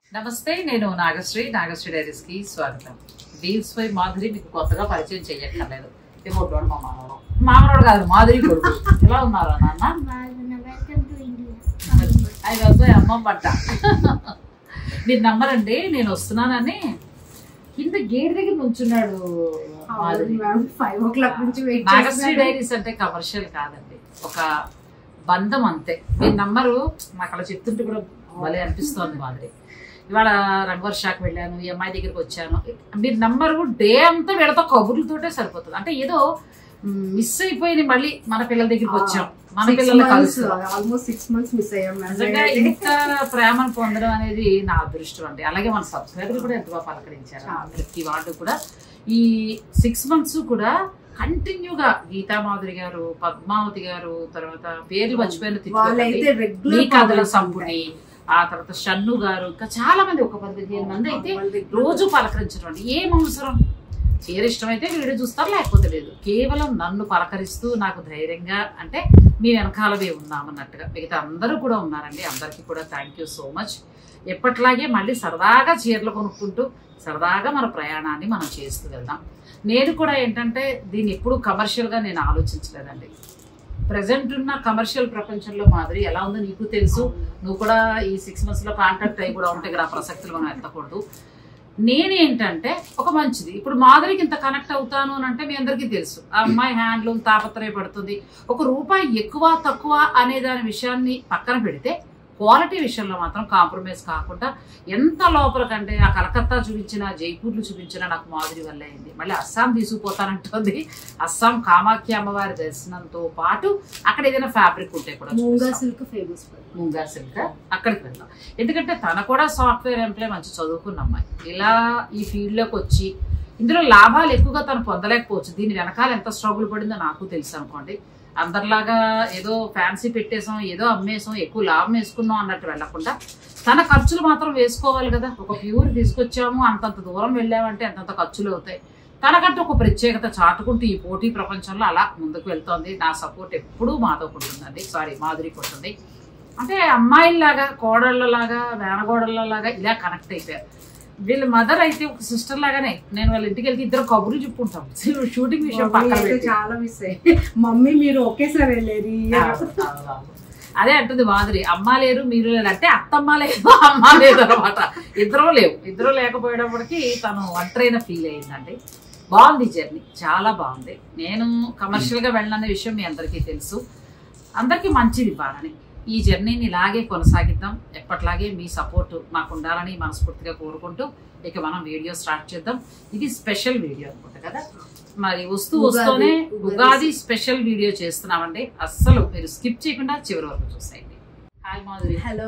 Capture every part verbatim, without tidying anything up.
నమస్తే, నేను నాగశ్రీ. నాగశ్రీ డైరీస్ కి స్వాగతం. వీల్స్ పై మాధురి మీకు కొత్తగా పరిచయం చేయక్కర్లేదు. ఇమోటోడు మా మామూలు మామూలు కాదు, మాధురి కొడుకు. ఎలా ఉన్నారా నాన్న? అవి వస్తాయి అమ్మ పట్ట. మీరు నమ్మరండి, నేను వస్తున్నానని కింద గేట్ దగ్గర నుంచున్నాడు. నాగశ్రీ డైరీస్ అంటే కమర్షియల్ కాదండి, ఒక బంధం అంతే. మీరు నమ్మరు, నాకు అలా చెప్తుంటే కూడా భలే అనిపిస్తోంది మాధురి. ఇవాళ రంగవర్షాకి వెళ్ళాను, ఈ అమ్మాయి దగ్గరికి వచ్చాను. మీరు నమ్మరు, డే అంతా వీళ్ళతో కబుర్లతోటే సరిపోతుంది. అంటే ఏదో మిస్ అయిపోయింది, మళ్ళీ మన పిల్లల దగ్గరికి వచ్చాం, మన పిల్లలు కలిసి ఆల్మోస్ట్ సిక్స్ మంత్స్ మిస్ అయ్యాం. నిజంగా ఇంత ప్రేమను పొందడం అనేది నా అదృష్టం అండి. అలాగే మన సబ్స్క్రైబర్లు కూడా ఎంతగా పలకరించారు. ప్రతి వాళ్ళు కూడా ఈ సిక్స్ మంత్స్ కూడా కంటిన్యూగా గీతా మాధురి గారు, పద్మావతి గారు, తర్వాత పేర్లు మర్చిపోయిన కథల సంపుటి, ఆ తర్వాత షన్ను గారు, ఇంకా చాలా మంది, ఒక పదిహేను మంది అయితే రోజు పలకరించడం. ఏం అవసరం, చీర ఇష్టమైతే వీడియో చూస్తారు, లేకపోతే లేదు. కేవలం నన్ను పలకరిస్తూ నాకు ధైర్యంగా, అంటే మీ వెనకాలవే ఉన్నామన్నట్టుగా మిగతా అందరూ కూడా ఉన్నారండి. అందరికీ కూడా థ్యాంక్ యూ సో మచ్. ఎప్పట్లాగే మళ్ళీ సరదాగా చీరలు కొనుక్కుంటూ సరదాగా మన ప్రయాణాన్ని మనం చేస్తూ వెళ్దాం. నేను కూడా ఏంటంటే దీన్ని ఎప్పుడూ కమర్షియల్గా నేను ఆలోచించలేదండి. ప్రజెంట్ ఉన్న కమర్షియల్ ప్రపంచంలో మాదిరి ఎలా ఉందో నీకు తెలుసు. నువ్వు కూడా ఈ సిక్స్ మంత్స్ లో కాంటాక్ట్ అయ్యి కూడా ఉంటాయి కదా, ప్రసక్తులు మనం ఎత్తకూడదు. నేనేంటంటే ఒక మంచిది, ఇప్పుడు మాధురికి ఇంత కనెక్ట్ అవుతాను అని అంటే మీ అందరికీ తెలుసు. ఆ అమ్మాయి హ్యాండ్లూమ్ తాపత్రయపడుతుంది. ఒక రూపాయి ఎక్కువ తక్కువ అనే దాని విషయాన్ని పక్కన పెడితే క్వాలిటీ విషయంలో మాత్రం కాంప్రమైజ్ కాకుండా ఎంత లోపల కంటే ఆ కలకత్తా చూపించిన, జైపూర్లు చూపించిన నాకు మాధురి వల్ల అయింది. మళ్ళీ అస్సాం తీసుకుపోతానంటుంది. అస్సాం కామాఖ్య అమ్మవారి దర్శనంతో పాటు అక్కడ ఏదైనా ఫ్యాబ్రిక్ ఉంటే కూడా Moonga silk famous, Moonga silk అక్కడికి వెళ్దాం. ఎందుకంటే తన కూడా సాఫ్ట్వేర్ ఎంప్లాయ్, మంచి చదువుకున్న అమ్మాయి. ఇలా ఈ ఫీల్డ్లోకి వచ్చి ఇందులో లాభాలు ఎక్కువగా తను పొందలేకపోవచ్చు. దీని వెనకాల ఎంత స్ట్రగుల్ పడిందో నాకు తెలుసు అనుకోండి. అందరిలాగా ఏదో ఫ్యాన్సీ పెట్టేసాం, ఏదో అమ్మేసాం, ఎక్కువ లాభం వేసుకున్నాం అన్నట్టు వెళ్లకుండా తన ఖర్చులు మాత్రం వేసుకోవాలి కదా. ఒక ప్యూర్ తీసుకొచ్చాము, అంతంత దూరం వెళ్ళామంటే అంతంత ఖర్చులు అవుతాయి. తనకంటే ఒక ప్రత్యేకత చాటుకుంటూ ఈ పోటీ ప్రపంచంలో అలా ముందుకు వెళ్తోంది. నా సపోర్ట్ ఎప్పుడూ మాధవ్ ఉంటుందండి, సారీ మాధురికి ఉంటుంది. అంటే అమ్మాయిల్లాగా, కోడళ్ళలాగా, మేనగోడళ్ళలాగా ఇలా కనెక్ట్ అయిపోయారు. వీళ్ళ మదర్ అయితే ఒక సిస్టర్ లాగానే. నేను వాళ్ళ ఇంటికి వెళ్తే ఇద్దరు కబుర్లు చెప్పుకుంటాం. షూటింగ్ విషయం పక్కన చాలా మిస్ అయ్యి, మమ్మీ మీరు ఒకేసారి వెళ్ళేది. అదే అంటుంది మాధురి, అమ్మ లేరు మీరు లేరు అంటే అత్తమ్మ లేదు అమ్మ లేదు అనమాట. ఇద్దరు లేవు. ఇద్దరు లేకపోయేటప్పటికి తను ఒంటరైన ఫీల్ అయ్యిందండి. బాగుంది జర్నీ, చాలా బాగుంది. నేను కమర్షియల్ గా వెళ్ళననే విషయం మీ అందరికీ తెలుసు. అందరికీ మంచిది ఇవ్వాలని ఈ జర్నీని ఇలాగే కొనసాగిద్దాం. ఎప్పట్లాగే మీ సపోర్ట్ మాకు ఉండాలని మనస్ఫూర్తిగా కోరుకుంటూ ఇక మనం వీడియో స్టార్ట్ చేద్దాం. ఇది స్పెషల్ వీడియో అనుకుంటా కదా, మరి వస్తూ వస్తూనే ఉగాది స్పెషల్ వీడియో చేస్తున్నామండి. అస్సలు మీరు స్కిప్ చేయకుండా చివరి వరకు చూసేయండి. హాయ్ మాధురి. హలో,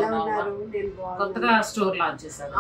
కొత్తగా స్టోర్ లాంచ్ చేశారు.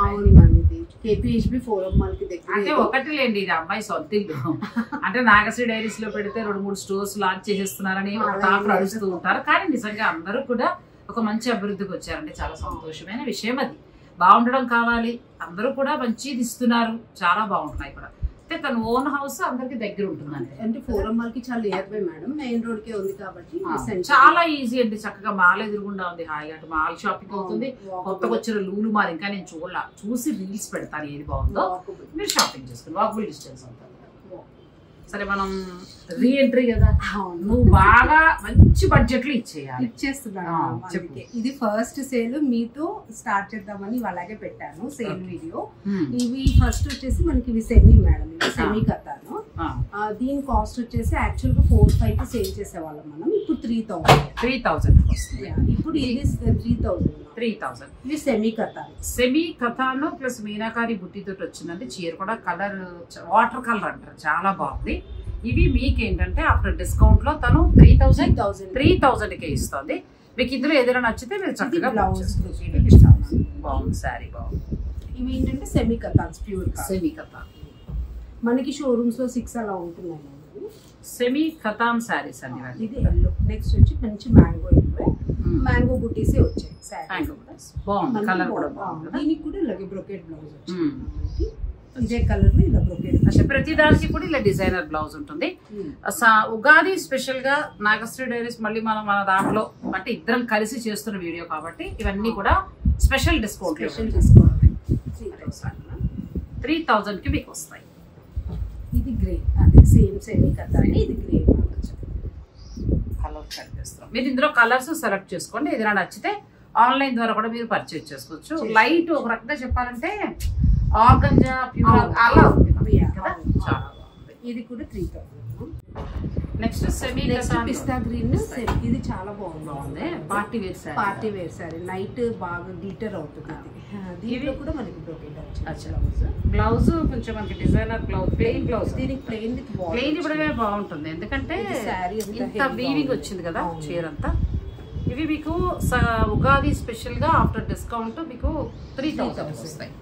అంటే ఒకటి లేండి, ఇది అమ్మాయి సొంత ఇల్లు. అంటే నాగశ్రీ డైరీస్ లో పెడితే రెండు మూడు స్టోర్స్ లాంచ్ చేసేస్తున్నారని ఒక టాక్ నడుస్తూ ఉంటారు. కానీ నిజంగా అందరూ కూడా ఒక మంచి అభివృద్ధికి వచ్చారండి. చాలా సంతోషమైన విషయం అది. బాగుండడం కావాలి, అందరూ కూడా మంచిది ఇస్తున్నారు, చాలా బాగుంటున్నాయి కూడా. అంటే తన ఓన్ హౌస్ అందరికి దగ్గర ఉంటుందండి. అంటే ఫోరం మాల్ కి చాలా near by madam, main road కే ఉంది కాబట్టి చాలా ఈజీ అండి. చక్కగా మాల్ ఎదురుగుండా ఉంది, హాయిగా అటు మాల్ షాపింగ్ అవుతుంది. కొత్తగా వచ్చిన లూలు మాల్ ఇంకా నేను చూడాల, చూసి రీల్స్ పెడతాను, ఏది బాగుందో మీరు షాపింగ్ చేసుకుని వాకబుల్ డిస్టెన్స్ అవుతారు. సరే, మనం రీ ఎంట్రీ కదా, నువ్వు బాగా మంచి బడ్జెట్ లో ఇచ్చేయాలి. ఇచ్చేస్తున్నాను. ఇది ఫస్ట్ సేల్ మీతో స్టార్ట్ చేద్దామని అలాగే పెట్టాను సేల్ వీడియో. ఇవి ఫస్ట్ వచ్చేసి మనకి ఇవి సెమీ మేడం, ఇవి సెమీ కథాను. దీని కాస్ట్ వచ్చేసి యాక్చువల్ గా ఫోర్ ఫైవ్ కి సేల్ చేసేవాళ్ళం మనం. ఇప్పుడు త్రీ థౌసండ్ త్రీ థౌసండ్ ఇప్పుడు ఇది త్రీ థౌసండ్ త్రీ థౌసండ్ ఇది సెమీ కథ. సెమీ కథాను ప్లస్ మీనాకారి బుట్టితో వచ్చిందండి. చీర కూడా కలర్ వాటర్ కలర్ అంటారు, చాలా బాగుంది. ఇవి మీకేంటంటే ఆఫ్టర్ డిస్కౌంట్ లో తను త్రీ థౌసండ్ త్రీ థౌసండ్ కే ఇస్తుంది. మీకు ఇందులో ఏదైనా నచ్చితే మీరు చక్కగా బ్లౌజ్ బాగుంది, శారీ బాగుంది. ఇవి ఏంటంటే సెమీ కథాన్స్, ప్యూర్ సెమీ కథ. మనకి షోరూమ్స్ లో సిక్స్ అలా ఉంటున్నాయి. సెమీ కథాన్ శారీస్ అండి. ఇది ఎల్లో. నెక్స్ట్ వచ్చి మంచి మ్యాంగో ఎల్లో, మ్యాంగో బుటీసే వచ్చాయి. బాగుంది, కలర్ కూడా బాగుంది. దీనికి కూడా ఇలాగే బ్రోకెట్ బ్లౌజ్ వచ్చింది. ఇదే కలర్ లో ఇలా బ్రోకెట్. అంటే ప్రతి దానికి కూడా ఇలా డిజైనర్ బ్లౌజ్ ఉంటుంది. ఉగాది స్పెషల్ గా నాగశ్రీ డైరీస్ మళ్ళీ మనం మన దాంట్లో అంటే ఇద్దరం కలిసి చేస్తున్న వీడియో కాబట్టి ఇవన్నీ కూడా special discount special discount three thousand three thousand కి మీకు వస్తాయి. ఇది గ్రే, అదే సేమ్ సెమీ కథాని, ఇది గ్రే కలర్ కనిపిస్తాం. మీరు ఇందులో కలర్స్ సెలెక్ట్ చేసుకోండి, ఏదైనా నచ్చితే ఆన్లైన్ ద్వారా కూడా మీరు పర్చేజ్ చేసుకోవచ్చు. లైట్ ఒక రకంగా చెప్పాలంటే ఆర్గంజా ప్యూర్ అలా ఉంది కదా, చాలా బాగుంది. ఇది కూడా three thousand. Next semi pista green, ఇది చాలా బాగుంది. బాగుంది party wear sari. Party wear sari night బాగా గ్లిటర్ అవుతుంది. దీంట్లో కూడా మనకి బ్రోకెట్ వచ్చింది. బ్లౌజ్ కొంచెం మనకి డిజైనర్ బ్లౌజ్, ప్లెయిన్ బ్లౌజ్. దీనికి ప్లెయిన్ విత్ ప్లెయిన్ ఇవ్వడమే బాగుంటుంది, ఎందుకంటే ఇంత వీవింగ్ వచ్చింది కదా చీర అంతా. ఇవి మీకు ఉగాది స్పెషల్ గా ఆఫ్టర్ డిస్కౌంట్ మీకు త్రీ థౌసండ్ వస్తాయి.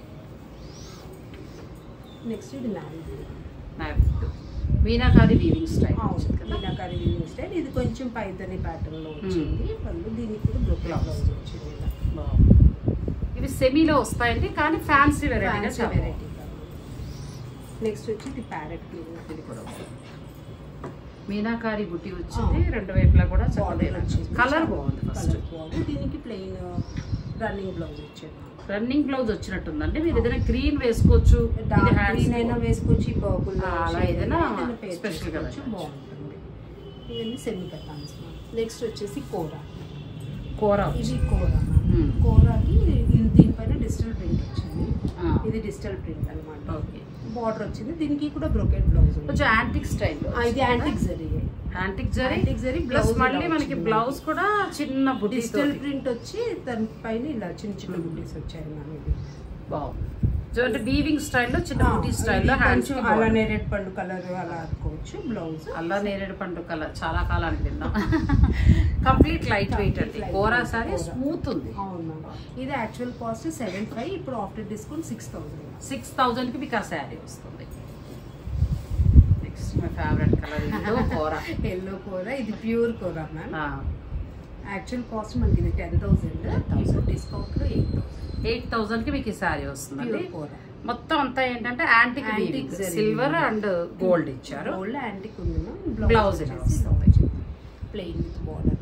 నెక్స్ట్ ఇది navy meenakari weaving style. Meenakari weaving style, ఇది కొంచెం పైతని ప్యాటర్న్ లో వచ్చింది. పళ్ళు దీనికి కూడా బ్రోకెట్ బ్లౌజ్ వచ్చింది. ఇవి సెమీలో వస్తాయండి, కానీ ఫ్యాన్సీ వెరైటీగా చాలా వెరైటీ. నెక్స్ట్ వచ్చి ఇది ప్యారెట్ గ్రీన్, ఇది కూడా మీనాకారి బుట్టి వచ్చింది. రెండు వైపులా కూడా కలర్ బాగుంది. ఫస్ట్ దీనికి ప్లెయిన్ రన్నింగ్ బ్లౌజ్ ఇచ్చారు. రన్నింగ్ బ్లౌజ్ వచ్చినట్టుందండి. మీరు ఏదైనా గ్రీన్ వేసుకోవచ్చు, గ్రీన్ అయినా వేసుకోవచ్చు, పర్పుల్ అలా ఏదైనా స్పెషల్ గా బాగుంటుంది. ఇవన్నీ సెమీ కట్టాన్స్. నెక్స్ట్ వచ్చేసి కోరా. కోరా ఇది కోరా. కోరాకి దీనిపైన డిజిటల్ ప్రింట్ వచ్చింది. ఇది డిజిటల్ ప్రింట్ అనమాట. ఓకే, బార్డర్ వచ్చింది. దీనికి కూడా బ్రోకెట్ బ్లౌజ్, కొంచెం యాంటిక్ స్టైల్. ఇది antique zari, antique zari antique zari plus మళ్ళీ మనకి బ్లౌజ్ కూడా చిన్న బుట్టి డిజిటల్ ప్రింట్ వచ్చి దాని పైన ఇలా చిన్న చిన్న బుట్టీస్ వచ్చాయి. ఇది బాగుంది. అంటే వీవింగ్ స్టైల్లో చిన్న బుట్టి స్టైల్లో హ్యాండ్స్ అలా నేరేడు పండు కలర్ అలా ఆడుకోవచ్చు. బ్లౌజ్ అలా నేరేడు పండు కలర్ చాలా కాలానికి తిన్నాం. కంప్లీట్ లైట్ వెయిట్ అండి. కోరా సారీ స్మూత్ ఉంది. అవును, ఇది యాక్చువల్ కాస్ట్ సెవెన్ ఫైవ్ ఇప్పుడు after discount six thousand six thousand కి మీకు ఆ శారీ వస్తుంది. Next my favourite colour yellow kora. Yellow kora, ఇది pure kora ma'am. Actual cost మనకి ఇది టెన్ థౌసండ్ డిస్కౌంట్ లో ఎయిట్ థౌసండ్ ఎయిట్ థౌసండ్ కి మీకు ఈ శారీ వస్తుందండి. మొత్తం అంతా ఏంటంటే antique antique silver and gold ఇచ్చారు. గోల్డ్ యాంటిక్ ఉంది. Blouse plain with border.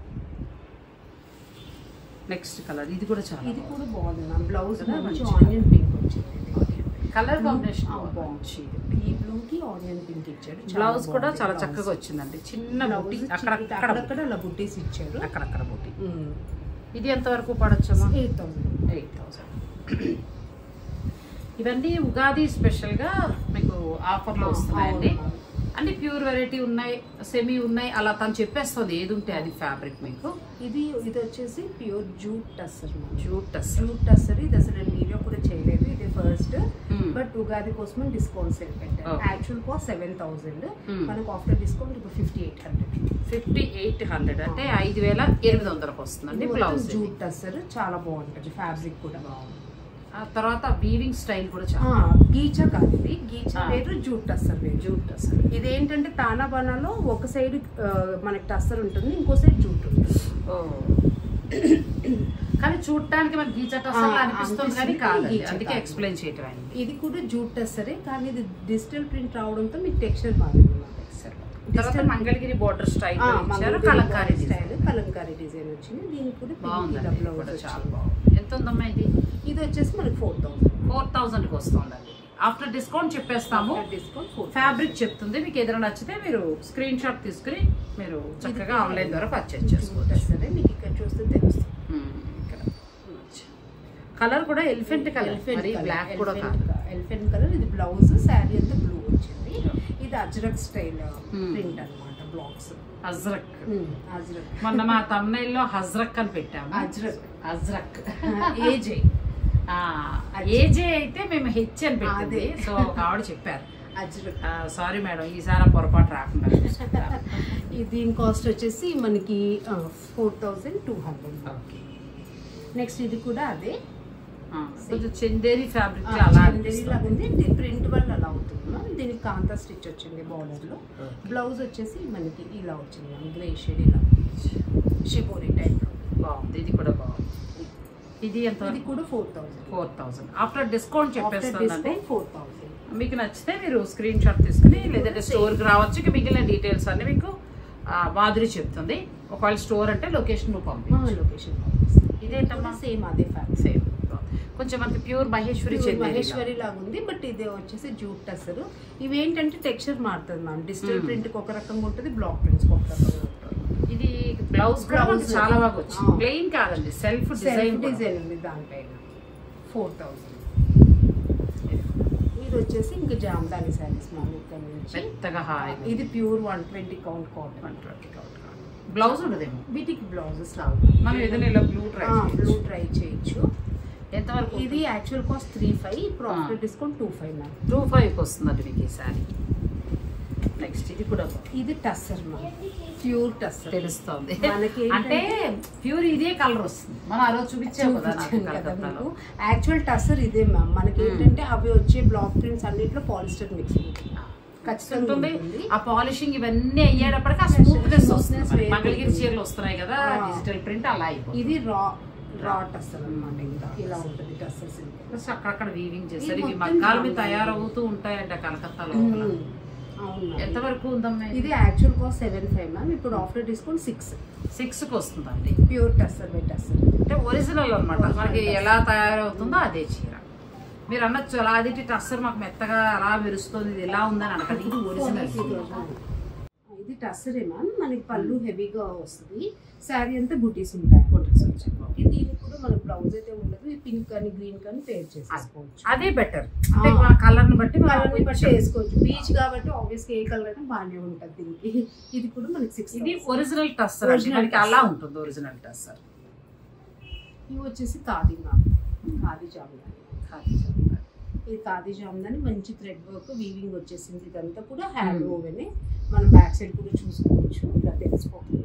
Next colour ఇది కూడా చాలా ఇది కూడా బాగుంది మ్యామ్. బ్లౌజ్ మంచి ఆనియన్ పింక్ వచ్చింది. కలర్ కాంబినేషన్ బాగుంది. ఈ బ్లూ కి ఆనియన్ పింక్ ఇచ్చాడు. బ్లౌజ్ కూడా చాలా చక్కగా వచ్చిందండి. చిన్న బుట్టి అక్కడక్కడ అలా బుట్టీస్ ఇచ్చారు, అక్కడక్కడ బుట్టి. ఇది ఎంత వరకు పడొచ్చు? ఎయిట్ థౌసండ్ ఎయిట్ థౌసండ్ ఇవన్నీ ఉగాది స్పెషల్ గా మీకు ఆఫర్ లో వస్తున్నాయండి. అన్ని ప్యూర్ వెరైటీ ఉన్నాయి, సెమీ ఉన్నాయి. అలా తను చెప్పేస్తుంది ఏది ఉంటే అది ఫ్యాబ్రిక్ మీకు. ఇది ఇది వచ్చేసి pure jute tussar. Jute tussar jute tussar ఇది అసలు నేను వీడియో కూడా చేయలేదు. ఇది ఫస్ట్ బట్ ఉగాది కోసం డిస్కౌంట్ సేల్ పెట్టారు. యాక్చువల్ కాస్ట్ సెవెన్ థౌసండ్ మనకు ఆఫ్టర్ డిస్కౌంట్ ఇప్పుడు fifty eight hundred fifty eight hundred అంటే ఐదు వేల ఎనిమిది వందలకు వస్తుందండి. బ్లౌజ్ జూట్ టస్సర్ చాలా బాగుంటుంది. ఫ్యాబ్రిక్ కూడా బాగుంది. ఆ తర్వాత వీవింగ్ స్టైల్ కూడా చాలా గీచా కాదు, ఇది గీచా వేరు, జూట్ టస్సర్ వేరు. జూట్ టస్సర్ ఇదేంటంటే తానా బనాలో ఒక సైడ్ మనకి టస్సర్ ఉంటుంది, ఇంకో సైడ్ జూట్ ఉంటుంది. కానీ చూడటానికి మనకి గీచా టస్సర్ అనిపిస్తుంది కానీ కాదు, అందుకే ఎక్స్ప్లెయిన్ చేయటం అయింది. ఇది కూడా జూట్ టస్సరే కానీ ఇది డిజిటల్ ప్రింట్ రావడంతో మీకు టెక్స్చర్ మారింది. తర్వాత మంగళగిరి బోర్డర్ స్టైల్ ఇచ్చారు. కలంకారీ స్టైల్ కలంకారీ డిజైన్ వచ్చింది. దీనికి కూడా బాగుంది, చాలా బాగుంది. ఎంత ఉందమ్మా ఇది? ఇది వచ్చేసి మనకి ఫోర్ థౌసండ్ ఫోర్ థౌసండ్ కి వస్తుందండి. ఆఫ్టర్ డిస్కౌంట్ చెప్పేస్తాము. డిస్కౌంట్ ఫ్యాబ్రిక్ చెప్తుంది. మీకు ఏదైనా నచ్చితే మీరు స్క్రీన్ షాట్ తీసుకుని మీరు చక్కగా ఆన్లైన్ ద్వారా పర్చేజ్ చేసుకోవచ్చు. మీకు ఇక్కడ చూస్తే తెలుస్తుంది. కలర్ కూడా ఎలిఫెంట్ కలర్, బ్లాక్ కూడా కాదు, ఎలిఫెంట్ కలర్. ఇది బ్లౌజ్, శారీ అంతా బ్లూ వచ్చింది. ఇది అజ్రక్ స్టైల్ ప్రింట్ అన్నమాట. బ్లాక్స్ అజ్రక్. అజ్రక్ మొన్న మా తమ్నైల్లో హజ్రక్ అని పెట్టాము. అజ్రక్ అజ్రక్ ఏజే ఏజే అయితే మేము హెచ్ అని పెట్టింది. సో ఆవిడ చెప్పారు అజ్రక్. సారీ మేడం, ఈసారి పొరపాటు రాకుండా. దీని కాస్ట్ వచ్చేసి మనకి four thousand two hundred. Okay, next ఇది కూడా అదే కొంచెం చందేరి ఫ్యాబ్రిక్ ఉంది. ప్రింట్ వల్ల అలా అవుతుంది. దీనికి కాంతా స్టిచ్ వచ్చింది బార్డర్ లో. బ్లౌజ్ వచ్చేసి మనకి ఇలా వచ్చింది, గ్రే షేడ్ ఇలా షిబోరి టైప్. బాగుంది, ఇది కూడా బాగుంది. ఇది ఎంత? ఇది కూడా four thousand four thousand after discount చెప్పేస్తుందండి. ఫోర్ థౌసండ్ మీకు నచ్చితే మీరు స్క్రీన్ షాట్ తీసుకుని లేదంటే స్టోర్కి రావచ్చు. మిగిలిన డీటెయిల్స్ అన్ని మీకు మాధురి చెప్తుంది. ఒకవేళ స్టోర్ అంటే లొకేషన్ నువ్వు పంపి లొకేషన్ పంపిస్తాను. ఇదేంటమ్మా సేమ్ అదే ఫ్యాబ్రిక్ సేమ్ కొంచెం మనకి ప్యూర్ మహేశ్వరి మహేశ్వరి లాగా ఉంది. బట్ ఇది వచ్చేసి జూట్ టస్సర్. ఇవి ఏంటంటే టెక్స్చర్ మారుతుంది మ్యామ్. డిజిటల్ ప్రింట్ ఒక రకంగా ఉంటుంది, బ్లాక్ ప్రింట్స్ ఒక రకంగా ఉంటుంది. ఇది బ్లౌజ్ బ్లౌజ్ చాలా బాగా వచ్చింది. ప్లెయిన్ కాదండి, సెల్ఫ్ డిజైన్ డిజైన్ ఉంది దానిపైన. Four thousand. ఇది వచ్చేసి ఇంకా జామదాని శారీస్ మ్యామ్. ఇక్కడ నుంచి మెత్తగా హాయ్. ఇది pure one twenty count cotton. One twenty count blouse ఉండదేమో వీటికి బ్లౌజెస్ రావు. మనం ఏదైనా ఇలా బ్లూ ట్రై బ్లూ ట్రై చేయొచ్చు. ఎంతవరకు? ఇది యాక్చువల్ కాస్ట్ త్రీ ఫైవ్ ఇప్పుడు after discount two five ma'am. Two ఫైవ్కి వస్తుందండి మీకు ఈ శారీ. నెక్స్ట్ ఇది కూడా ఇది టస్సర్ మ్యామ్, ప్యూర్ టస్సర్. తెలుస్తుంది మనకి అంటే ప్యూర్ ఇదే కలర్ వస్తుంది. మనం ఆ రోజు చూపించాము కదా కలకత్తాలో. యాక్చువల్ టస్సర్ ఇదే మ్యామ్. మనకి ఏంటంటే అవి వచ్చే బ్లాక్ ప్రింట్స్ అన్నిట్లో పాలిస్టర్ మిక్స్ ఖచ్చితంగా ఉంటుంది. ఆ పాలిషింగ్ ఇవన్నీ అయ్యేటప్పటికి ఆ స్మూత్నెస్ వస్తుంది. మంగళగిరి చీరలు వస్తున్నాయి కదా డిజిటల్ ప్రింట్, అలా అయిపోతుంది. ఇది రా రా టస్సర్ అన్నమాట. ఇంకా ఇలా ఉంటుంది టస్సర్ సిల్క్. ప్లస్ అక్కడక్కడ వీవింగ్ చేస్తారు. ఇవి మగ్గాల మీద తయారవుతూ ఉంటాయంట కలకత్తాలో. ఎంతవరకు ఉందమ్మా? ఇది actual cost seven five ma'am. ఇప్పుడు ఆఫ్టర్ డిస్కౌంట్ సిక్స్ సిక్స్ కి వస్తుందండి. ప్యూర్ టస్సర్ బై టస్సర్ అంటే ఒరిజినల్ అనమాట. మనకి ఎలా తయారవుతుందో అదే చీర. మీరు అనొచ్చు అలా అది టస్సర్ మాకు మెత్తగా అలా మెరుస్తుంది, ఇది ఎలా ఉందని అనకండి. ఇది ఒరిజినల్. ఇది టస్సరే మ్యామ్. మనకి పళ్ళు హెవీగా వస్తుంది, శారీ అంతా బుటీస్ ఉంటాయి. బుటీస్ వచ్చాయి. దీనికి కూడా మనకు బ్లౌజ్ అయితే ఉండదు. పింక్ కానీ గ్రీన్ కానీ పేర్ చేసుకోవచ్చు. అదే బెటర్. అంటే కలర్ ని బట్టి కలర్ ని బట్టి వేసుకోవచ్చు. బీచ్ కాబట్టి ఆబ్వియస్ గా ఏ కలర్ అయినా బాగానే ఉంటుంది దీనికి. ఇది కూడా మనకి సిక్స్. ఇది ఒరిజినల్ టస్సర్. మనకి అలా ఉంటుంది ఒరిజినల్ టస్సర్. ఇవి వచ్చేసి ఖాదీ మ్యామ్. ఖాదీ జాముదాని. ఖాదీ జాముదాని ఇది ఖాదీ జాముదాని మంచి థ్రెడ్ వర్క్ వీవింగ్ వచ్చేసింది. ఇదంతా కూడా హ్యాండ్ ఓవెనే. మనం బ్యాక్ సైడ్ కూడా చూసుకోవచ్చు. ఇలా తెలిసిపోతుంది.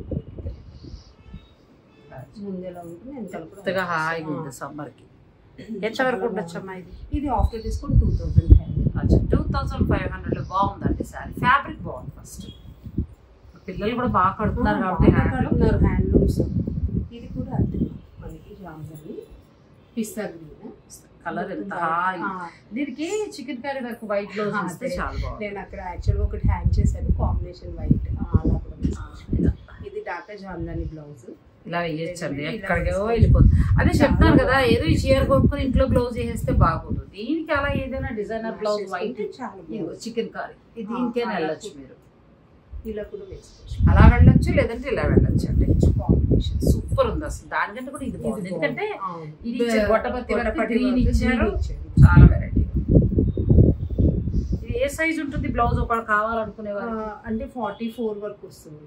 ముందేలా ఉంటుంది, వెనకాల కూడా హాయిగా ఉంది సమ్మర్ కి. ఎంతవరకు ఉండొచ్చు అమ్మా ఇది? ఇది after discount two thousand five two thousand five hundred లో బాగుందండి సారీ. ఫ్యాబ్రిక్ బాగుంది. ఫస్ట్ పిల్లలు కూడా బాగా కడుతున్నారు కాబట్టి కడుతున్నారు హ్యాండ్లూమ్స్. ఇది కూడా అంతే మనకి జాముదాని పిస్తా గ్రీన్ కలర్ ఎంత హాయి. దీనికి చికెన్ కర్రీ నాకు వైట్ బ్లౌజ్ ఇస్తే చాలా బాగుంది. నేను అక్కడ యాక్చువల్గా ఒకటి హ్యాంగ్ చేశాను కాంబినేషన్ వైట్. అలా కూడా ఇది డాకా జాముదాని బ్లౌజ్. ఇలా వేయచ్చండి, ఎక్కడికో వెళ్ళిపోతుంది. అదే చెప్తాను కదా, ఏదో ఈ చీర కొనుక్కొని ఇంట్లో బ్లౌజ్ వేస్తే బాగోదు. దీనికి అలా ఏదైనా designer blouse white chikankari దీనికైనా వెళ్ళొచ్చు. మీరు ఇలా కూడా వేసుకోవచ్చు. అలా వెళ్ళొచ్చు, లేదంటే ఇలా వెళ్ళొచ్చు. అంటే కాంబినేషన్ సూపర్ ఉంది అసలు. దానికంటే కూడా ఇది బాగుంది. ఎందుకంటే ఇది గొట్టపత్తి గ్రీన్ ఇచ్చారు, చాలా వెరైటీ. ఇది ఏ సైజ్ ఉంటుంది బ్లౌజ్ ఒకటి కావాలనుకునేవారు? అంటే ఫార్టీ ఫోర్ వరకు వస్తుంది.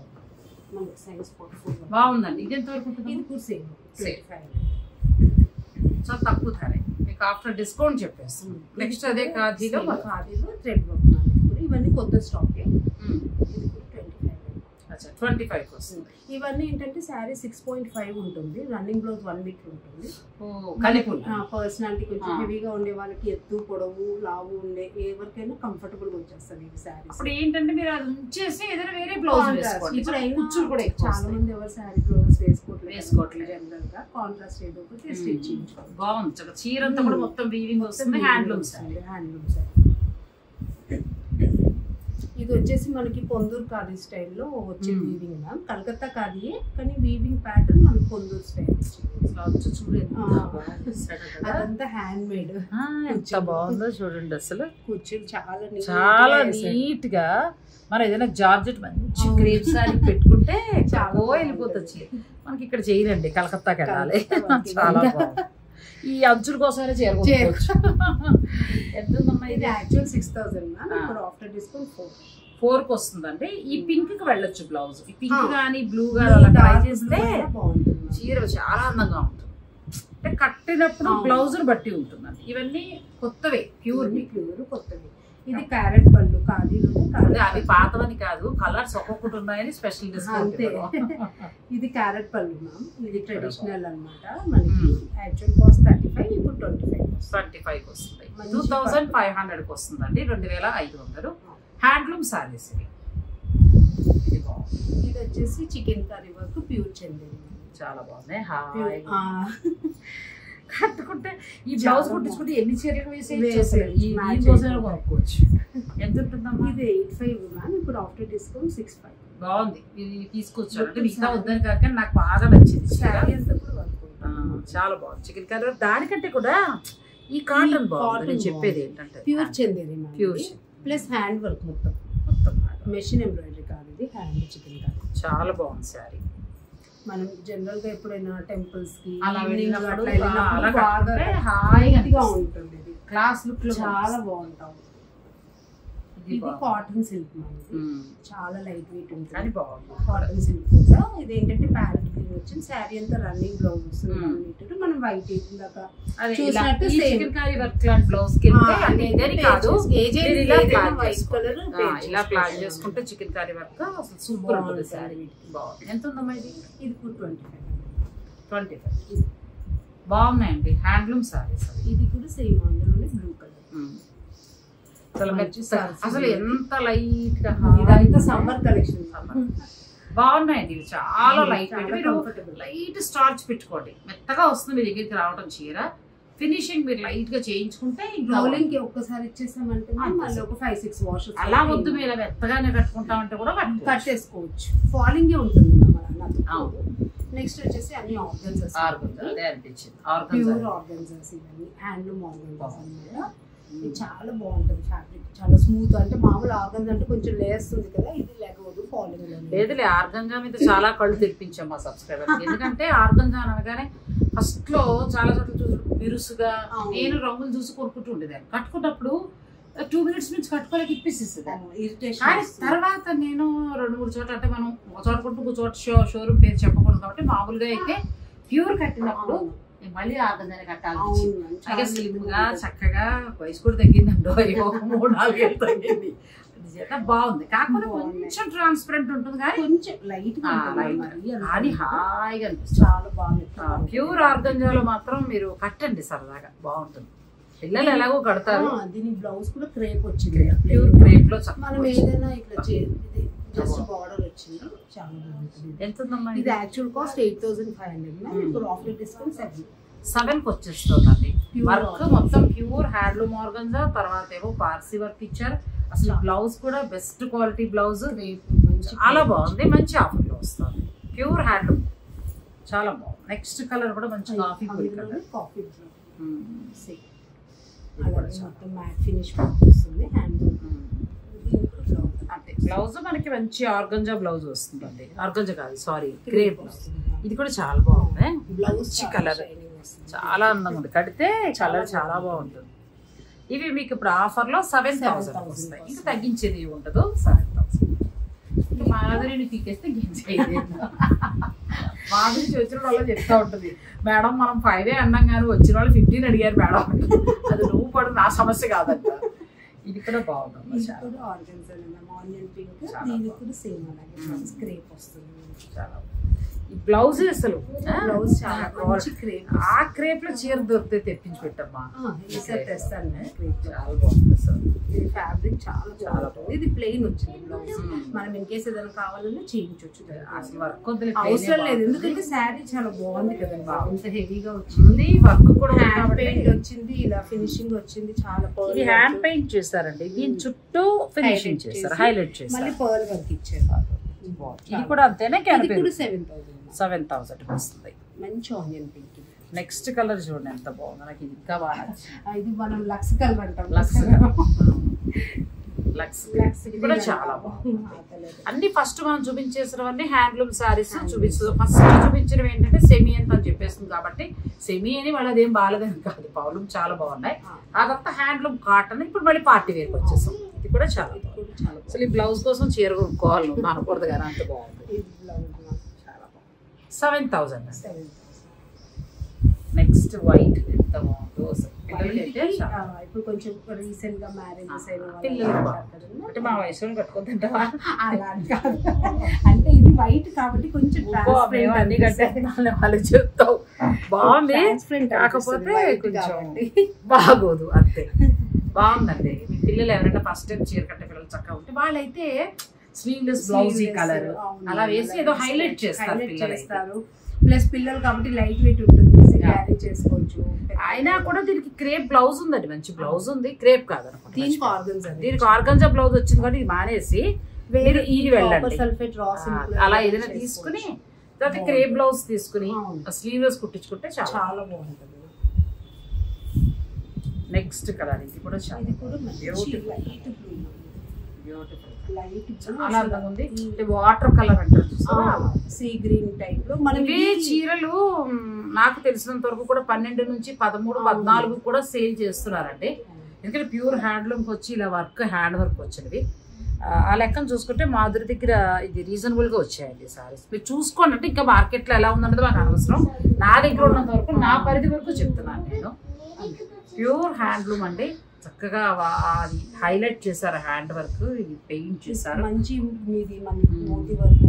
బాగుందండి. ఇది ఎంత వరకు ఉంటుంది? ఇది కూడా సేమ్ సేమ్ చాలా తక్కువ ధరే. మీకు ఆఫ్టర్ డిస్కౌంట్ చెప్పేస్తాం. నెక్స్ట్ అదే ఖాదీలో ఖాదీలో థ్రెడ్ వర్క్. ఇవన్నీ కొత్త స్టాక్. ట్వంటీ ఫైవ్ వస్తుంది. ఇవన్నీ ఏంటంటే శారీ సిక్స్ పాయింట్ ఫైవ్ ఉంటుంది. రన్నింగ్ బ్లౌజ్ వన్ మీటర్ ఉంటుంది. పర్సనాలిటీ కొంచెం హెవీగా ఉండే వాళ్ళకి ఎత్తు పొడవు లావు ఉండే ఎవరికైనా కంఫర్టబుల్ గా వచ్చేస్తుంది ఈ శారీ. ఇప్పుడు ఏంటంటే మీరు అది ఉంచేసి ఏదైనా వేరే బ్లౌజ్ వేసుకోండి. ఇప్పుడు కుచ్చులు కూడా చాలా మంది ఎవరు శారీ బ్లౌజెస్ వేసుకోవట్లేదు వేసుకోవట్లేదు జనరల్ గా కాంట్రాస్ట్ ఏదో ఒకటి స్టిచ్ చేయించుకోవాలి. బాగుంది. చీర అంతా కూడా మొత్తం వీవింగ్ వస్తుంది. హ్యాండ్లూమ్ శారీ. హ్యాండ్లూమ్ శారీ. ఇది వచ్చేసి మనకి పొందూరు ఖాదీ స్టైల్లో వచ్చే వీవింగ్ మ్యామ్. కలకత్తా ఖాదీయే కానీ వీవింగ్ ప్యాటర్న్ మనకి పొందూరు స్టైల్. చూడండి అదంతా హ్యాండ్ మేడ్. ఎంత బాగుందో చూడండి. అసలు కుర్చీలు చాలా చాలా నీట్ గా. మనం ఏదైనా జార్జెట్ మంచి క్రేప్ సారీ పెట్టుకుంటే చాలా వెళ్ళిపోతుంది. మనకి ఇక్కడ చేయరండి, కలకత్తాకి వెళ్ళాలి. చాలా బాగుంది. ఈ అంచుల కోసమైనా చేరుకోవచ్చు. ఎంత ఉందమ్మా ఇది? Actual six thousand ma'am. ఇప్పుడు ఆఫ్టర్ డిస్కౌంట్ ఫోర్ ఫోర్ కి వస్తుందండి. ఈ పింక్ కి వెళ్ళొచ్చు బ్లౌజ్. ఈ పింక్ గానీ బ్లూ గానీ అలా ట్రై చేస్తే చీర చాలా అందంగా ఉంటుంది. అంటే కట్టినప్పుడు బ్లౌజ్ బట్టి ఉంటుందండి. ఇవన్నీ కొత్తవే, ప్యూర్ ప్యూర్ కొత్తవి. ఇది క్యారెట్ పళ్ళు ఖాదీలో. అవి పాతవని కాదు, కలర్స్ ఒక్కొక్కటి ఉన్నాయని స్పెషల్ డిస్కౌంట్. ఇది క్యారెట్ పళ్ళు మ్యామ్. ఇది ట్రెడిషనల్ అనమాట. మనకి యాక్చువల్ కాస్ట్ థర్టీ ఫైవ్ ఇప్పుడు ట్వంటీ ఫైవ్ ట్వంటీ ఫైవ్ కి వస్తుంది. టూ థౌసండ్ ఫైవ్ హండ్రెడ్ కి వస్తుందండి. రెండు వేల ఐదు వందలు హ్యాండ్లూమ్ సారీస్ ఇవి. ఇది బాగుంది. ఇది వచ్చేసి chikankari work pure Chanderi. చాలా బాగుంది. కట్టుకుంటే ఈ బ్లౌజ్ కుట్టించుకుంటే ఎన్ని చీరలు వేసి కొనుక్కోవచ్చు. ఎంత ఉంటుందమ్మా? ఇది ఎయిట్ ఫైవ్ మ్యామ్. ఇప్పుడు ఆఫ్టర్ డిస్కౌంట్ సిక్స్ ఫైవ్. బాగుంది. ఇది తీసుకొచ్చారు అంటే మిగతా వద్దని కాక నాకు బాగా నచ్చింది. శారీ అంతా కూడా వర్క్ చాలా బాగుంది చికెన్ కర్రీ. దానికంటే కూడా ఈ కాటన్ బాగుంది. నేను చెప్పేది ఏంటంటే pure Chanderi pure plus hand work మొత్తం మొత్తం మెషిన్ ఎంబ్రాయిడరీ కాదు, ఇది హ్యాండ్ చికెన్ కర్రీ. చాలా బాగుంది శారీ. మనం జనరల్ గా ఎప్పుడైనా టెంపుల్స్ కి అలా వెళ్ళినప్పుడు హాయిగా ఉంటుంది. ఇది క్లాస్ లుక్ చాలా బాగుంటాం. ఇది కాటన్ సిల్క్ మనకి చాలా లైట్ వెయిట్ ఉంటుంది. కాటన్ సిల్క్ కూడా ఇది ఏంటంటే ప్యారెట్ గ్రీన్ వచ్చింది. శారీ అంతా రన్నింగ్ బ్లౌజ్ వస్తుంది. మనం వైట్ ఇందాక చూసినట్టు చికెన్ కర్రీ వర్క్ లాంటి బ్లౌజ్ కి ఇలా ప్లాన్ చేసుకుంటే చికెన్ కర్రీ వర్క్ అసలు సూపర్ ఉంటుంది శారీ. బాగుంది. ఎంత ఉందమ్మా ఇది? ఇది ట్వంటీ ఫైవ్ ట్వంటీ ఫైవ్ బాగున్నాయండి హ్యాండ్లూమ్ సారీస్. ఇది కూడా సేమ్ అందులోనే బ్లూ కలర్. అసలు ఎంత లైట్ గా ఇదంతా సమ్మర్ కలెక్షన్. బాగున్నాయండి ఇవి చాలా లైట్ లైట్ స్టార్చ్ పెట్టుకోండి. మెత్తగా వస్తుంది మీ దగ్గరికి రావడం చీర. ఫినిషింగ్ మీరు లైట్ గా చేయించుకుంటే బ్లౌలింగ్ కి ఒక్కసారి ఇచ్చేసామంటే మళ్ళీ ఒక ఫైవ్ సిక్స్ వాషెస్ అలా వద్దు. మీరు మెత్తగానే కట్టుకుంటామంటే కూడా కట్టేసుకోవచ్చు. ఫాలింగ్ ఉంటుంది. నెక్స్ట్ వచ్చేసి అన్ని ఆర్గన్జాస్. అదే అనిపించింది ప్యూర్ ఆర్గన్జాస్ ఇవన్నీ హ్యాండ్లూమ్ ఆర్గన్జాస్ అన్నమాట. ఇది చాలా బాగుంటుంది ఫ్యాబ్రిక్, చాలా స్మూత్. అంటే మామూలు ఆర్గన్స్ అంటే కొంచెం లేస్తుంది కదా, ఇది లేకపోతే ఫాలింగ్ లేదులే. ఆర్గంజా మీద చాలా కళ్ళు తెప్పించాం మా సబ్స్క్రైబర్. ఎందుకంటే ఆర్గంజా అనగానే ఫస్ట్ లో చాలా చోట్ల చూసి బిరుసుగా నేను రంగులు చూసి కొనుక్కుంటూ ఉండేదాన్ని. కట్టుకున్నప్పుడు టూ మినిట్స్ నుంచి కట్టుకోలేక ఇప్పిస్తుంది. కానీ తర్వాత నేను రెండు మూడు చోట్ల అంటే మనం ఒక చోట కొంటూ ఒక చోట షో షోరూమ్ పేరు చెప్పకూడదు కాబట్టి మామూలుగా అయితే ప్యూర్ కట్టినప్పుడు మళ్ళీ ఆర్గంజానే కట్టాలి. స్లిమ్ గా చక్కగా వయసు కూడా తగ్గిందండి. మూడు నాలుగు ఏళ్ళు తగ్గింది. బాగుంది. కాకపోతే కొంచెం ట్రాన్స్పరెంట్ ఉంటుంది కానీ కొంచెం లైట్ కానీ హాయిగా అనిపిస్తుంది. చాలా బాగుంది. ప్యూర్ ఆర్గంజాలో మాత్రం మీరు కట్టండి సరదాగా బాగుంటుంది. పిల్లలు ఎలాగో కడతారు. దీని బ్లౌజ్ కూడా క్రేప్ వచ్చింది. ప్యూర్ క్రేప్ లో మనం ఏదైనా ఇట్లా జస్ట్ బార్డర్ వచ్చింది. చాలా బాగుంటుంది. ఎంత ఉందమ్మా? ఇది actual cost eight thousand five hundred. ఇప్పుడు ఆఫర్ డిస్కౌంట్ సెవెన్ సెవెన్ కి వచ్చేస్తుందండి. వర్క్ మొత్తం ప్యూర్ హ్యాండ్లూమ్ ఆర్గంజా. తర్వాత ఏమో పార్సీ వర్క్ ఇచ్చారు. అసలు బ్లౌజ్ కూడా బెస్ట్ క్వాలిటీ బ్లౌజ్. చాలా బాగుంది. మంచి ఆఫర్ లో వస్తుంది. ప్యూర్ హ్యాండ్లూమ్ చాలా బాగుంది. నెక్స్ట్ కలర్ కూడా మంచి కాఫీ కలర్. కాఫీ మొత్తం మ్యాట్ ఫినిష్ వస్తుంది. హ్యాండ్లూమ్ అంటే బ్లౌజ్ మనకి మంచి ఆర్గంజా బ్లౌజ్ వస్తుందండి. ఆర్గంజా కాదు సారీ క్రేప్. ఇది కూడా చాలా బాగుంది. బ్లౌజ్ కలర్ చాలా అందంగా ఉంది. కడితే కలర్ చాలా బాగుంటుంది. ఇవి మీకు ఇప్పుడు ఆఫర్ లో సెవెన్ థౌసండ్ వస్తాయి. ఇంకా తగ్గించేది ఉండదు. Seven thousand. మాధురిని తీకేస్తే మాధురి వచ్చిన వాళ్ళు చెప్తా ఉంటుంది, మేడం మనం ఫైవ్ అన్నాం కానీ వచ్చిన వాళ్ళు ఫిఫ్టీన్ అడిగారు మేడం. అది నువ్వు పడు నా సమస్య కాదంట. ఇది కూడా బాగుంటుంది. చాలా బ్లౌజ్ అసలు బ్లౌజ్ ఆ క్రేప్ లో చీర దొరికితే తెప్పించి పెట్టమ్మా. తెస్తాను. చాలా బాగుంది అసలు. ఇది ఫ్యాబ్రిక్ చాలా చాలా బాగుంది. ఇది ప్లెయిన్ వచ్చింది బ్లౌజ్. మనం ఇన్ కేసు ఏదైనా కావాలన్నా చేయించవచ్చు. అసలు వర్క్ అవసరం లేదు ఎందుకంటే శారీ చాలా బాగుంది కదండి. ఇంత హెవీగా వచ్చింది. వర్క్ కూడా హ్యాండ్ పెయింట్ వచ్చింది. ఇలా ఫినిషింగ్ వచ్చింది. చాలా బాగుంది. హ్యాండ్ పెయింట్ చేస్తారండి. దీని చుట్టూ ఫినిషింగ్ చేస్తారు. హైలైట్ చేస్తారు. మళ్ళీ పర్ల్ వర్క్ ఇచ్చారు. ఇది కూడా అంతేనే. సెవెన్ థౌసండ్ సెవెన్ థౌసండ్ వస్తుంది. మంచి ఆనియన్ పింక్. నెక్స్ట్ కలర్ చూడండి ఎంత బాగుంది. నాకు ఇది ఇంకా బాగా నచ్చింది. ఇది మనం లక్స్ కలర్ అంటాం. లక్స్ లక్స్ కూడా చాలా బాగుంది. అన్ని ఫస్ట్ మనం చూపించేసినవన్నీ హ్యాండ్లూమ్ శారీస్ చూపిస్తుంది. ఫస్ట్ చూపించినవి ఏంటంటే సెమీ అని అని చెప్పేస్తుంది కాబట్టి సెమీ అని వాళ్ళది ఏం బాగాలేదని కాదు. పౌలూమ్ చాలా బాగున్నాయి. ఆ తర్వాత హ్యాండ్లూమ్ కాటన్. ఇప్పుడు మళ్ళీ పార్టీ వేర్కి వచ్చేసాం. ఇది కూడా చాలా బాగుంది. అసలు ఈ బ్లౌజ్ కోసం చీర కొనుక్కోవాలి అనకూడదు కానీ అంత బాగుంది. Seven thousand. నెక్స్ట్ వైట్ ఎంత బాగుందో ఇప్పుడు కొంచెం రీసెంట్ గా మ్యారేజెస్ అయిన పిల్లలు అంటే మా వయసులో కట్టుకుంటుంటావా? అలా కాదు. అంటే ఇది వైట్ కాబట్టి కొంచెం అన్ని కట్టే వాళ్ళు చెప్తావు బాగుంది. కాకపోతే కొంచెం బాగోదు అంతే. బాగుందండి. మీ పిల్లలు ఎవరైనా ఫస్ట్ టైం చీర కట్టే పిల్లలు చక్కగా ఉంటే వాళ్ళైతే స్లీవ్లెస్ బ్లౌజ్ కలర్ అలా వేసి ఏదో హైలైట్ చేస్తారు పిల్లలు. ప్లస్ పిల్లలు కాబట్టి లైట్ వెయిట్ ఉంటుంది. క్యారీ చేసుకోవచ్చు. అయినా కూడా దీనికి క్రేప్ బ్లౌజ్ ఉందండి. మంచి బ్లౌజ్ ఉంది. క్రేప్ కాదు దీనికి ఆర్గన్జా. దీనికి ఆర్గన్జా బ్లౌజ్ వచ్చింది కాబట్టి ఇది మానేసి వేరే ఇది వెళ్ళండి. సల్ఫేట్ రాస్ అలా ఏదైనా తీసుకుని తర్వాత క్రే బ్లౌజ్ తీసుకుని స్లీవ్లెస్ కుట్టించుకుంటే చాలా చాలా బాగుంటుంది. నెక్స్ట్ కలర్ ఇది కూడా చాలా ఇది కూడా బ్యూటిఫుల్ బ్యూటిఫుల్ చాలా అందంగా ఉంది. వాటర్ కలర్ అంటారు చూస్తారా, సీ గ్రీన్ టైప్ లో. మనం ఇవే చీరలు నాకు తెలిసినంత వరకు కూడా పన్నెండు నుంచి పదమూడు పద్నాలుగు కూడా సేల్ చేస్తున్నారండి. ఎందుకంటే ప్యూర్ హ్యాండ్లూమ్కి వచ్చి ఇలా వర్క్ హ్యాండ్ వర్క్ వచ్చినవి. ఆ లెక్కను చూసుకుంటే మాధురి దగ్గర ఇది రీజనబుల్ గా వచ్చాయండి సారీస్. మీరు చూసుకోండి, అంటే ఇంకా మార్కెట్ లో ఎలా ఉందన్నది మాకు అనవసరం. నా దగ్గర ఉన్నంత వరకు నా పరిధి వరకు చెప్తున్నాను నేను. ప్యూర్ హ్యాండ్లూమ్ అండి, చక్కగా అది హైలైట్ చేశారు హ్యాండ్ వర్క్, ఇది పెయింట్ చేశారు. మంచి మీది మనకి మోతి వర్క్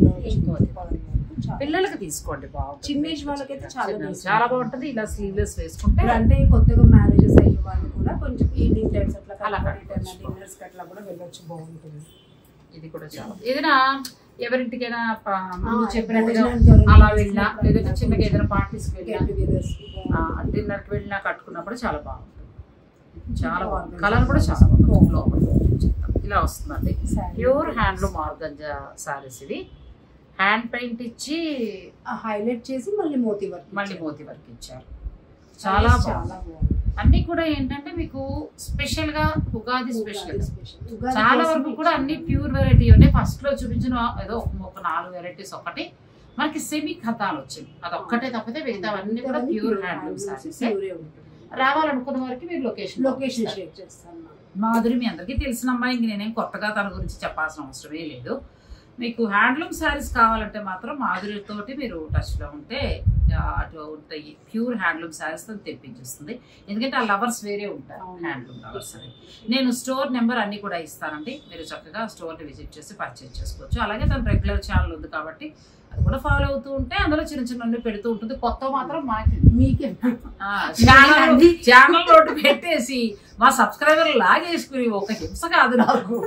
పిల్లలకి తీసుకోండి, బాగుంటుంది. చిన్న ఏజ్ వాళ్ళకైతే చాలా చాలా బాగుంటుంది. ఇలా స్లీవ్లెస్ వేసుకుంటే అంటే కొత్తగా మ్యారేజెస్ అయ్యే వాళ్ళు కూడా కొంచెం ఈవినింగ్ టైమ్స్ అట్లా అలా డిన్నర్స్ అట్లా కూడా వెళ్ళొచ్చు, బాగుంటుంది. ఇది కూడా చాలా ఏదైనా ఎవరింటికైనా చెప్పినట్టుగా అలా వెళ్ళినా, లేదంటే చిన్నగా ఏదైనా పార్టీస్కి వెళ్ళినా, డిన్నర్కి వెళ్ళినా కట్టుకున్నప్పుడు చాలా బాగుంటుంది. చాలా బాగుంది. కలర్ కూడా చాలా బాగుంది. ఇలా వస్తుందండి ప్యూర్ హ్యాండ్లూమ్ ఆర్గంజా సారీస్. ఇది హ్యాండ్ పెయింట్ ఇచ్చి హైలైట్ చేసి మళ్ళీ మోతి వర్క్ మళ్ళీ మోతి వర్క్ ఇచ్చారు. చాలా బాగుంది. అన్ని కూడా ఏంటంటే మీకు స్పెషల్ గా ఉగాది స్పెషల్. చాలా వరకు కూడా అన్ని ప్యూర్ వెరైటీ ఉన్నాయి. ఫస్ట్ లో చూపించిన ఏదో ఒక నాలుగు వెరైటీస్ ఒకటి మనకి సెమీ ఖతాలు వచ్చింది, అది ఒక్కటే తప్పితే మిగతా అన్ని కూడా ప్యూర్ హ్యాండ్లూమ్ సారీస్. రావాలనుకున్న వారికి మీరు లొకేషన్ లొకేషన్ షేర్ చేస్తాను. మాధురి మీ అందరికీ తెలిసిన అమ్మాయి, ఇంక నేనేం కొత్తగా తన గురించి చెప్పాల్సిన అవసరమే లేదు. మీకు హ్యాండ్లూమ్ శారీస్ కావాలంటే మాత్రం మాధురితోటి మీరు టచ్లో ఉంటే అటు ఉంటాయి. ప్యూర్ హ్యాండ్లూమ్ శారీస్ తో తెప్పించేస్తుంది. ఎందుకంటే ఆ లవర్స్ వేరే ఉంటారు, హ్యాండ్లూమ్ లవర్స్ అని. నేను స్టోర్ నెంబర్ అన్ని కూడా ఇస్తానండి, మీరు చక్కగా స్టోర్ని విజిట్ చేసి పర్చేజ్ చేసుకోవచ్చు. అలాగే తన రెగ్యులర్ ఛానల్ ఉంది కాబట్టి అది కూడా ఫాలో అవుతూ ఉంటే అందులో చిన్న చిన్న పెడుతూ ఉంటుంది. కొత్త మాత్రం మాకు మీకే ఛానల్ ఛానల్ రోడ్డు పెట్టేసి మా సబ్స్క్రైబర్లు లాగేసుకుని ఒక హింస కాదు నాకు,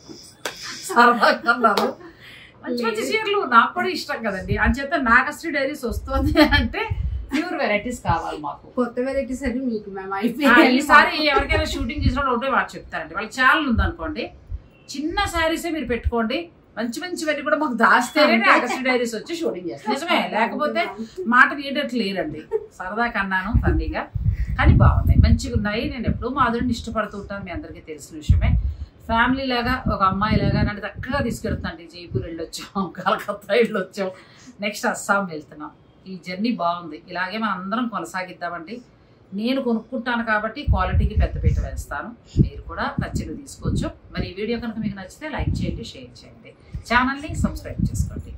సరదాగా మంచి మంచి చీరలు నాకు కూడా ఇష్టం కదండి. అంచేత నాగశ్రీ డైరీస్ వస్తుంది అంటే ప్యూర్ వెరైటీస్ కావాలి మాకు, కొత్త వెరైటీస్ అని మీకు మేము అయిపోయి. ఈసారి ఎవరికైనా షూటింగ్ చేసినప్పుడు ఒకటే వాళ్ళు చెప్తారండి, వాళ్ళకి ఛానల్ ఉందనుకోండి, చిన్న శారీసే మీరు పెట్టుకోండి, మంచి మంచివన్నీ కూడా మాకు దాస్తేనే నాగశ్రీ డైరీస్ వచ్చి షూటింగ్ చేస్తారు. నిజమే, లేకపోతే మాట వీడట్లు లేరండి. సరదా కన్నాను ఫన్నీగా, కానీ బాగున్నాయి, మంచిగా ఉన్నాయి. నేను ఎప్పుడూ మాధురిని ఇష్టపడుతూ ఉంటాను, మీ అందరికీ తెలిసిన విషయమే. ఫ్యామిలీ లాగా ఒక అమ్మాయి లాగా నన్ను చక్కగా తీసుకెళ్తానండి. జైపూర్ వెళ్ళొచ్చాం, కలకత్తా వెళ్ళొచ్చాం, నెక్స్ట్ అస్సాం వెళ్తున్నాం. ఈ జర్నీ బాగుంది, ఇలాగే మనం అందరం కొనసాగిద్దామండి. నేను కొనుక్కుంటాను కాబట్టి క్వాలిటీకి పెద్దపీట వేస్తాను, మీరు కూడా నచ్చినవి తీసుకోవచ్చు. మరి ఈ వీడియో కనుక మీకు నచ్చితే లైక్ చేయండి, షేర్ చేయండి, ఛానల్ని సబ్స్క్రైబ్ చేసుకోండి.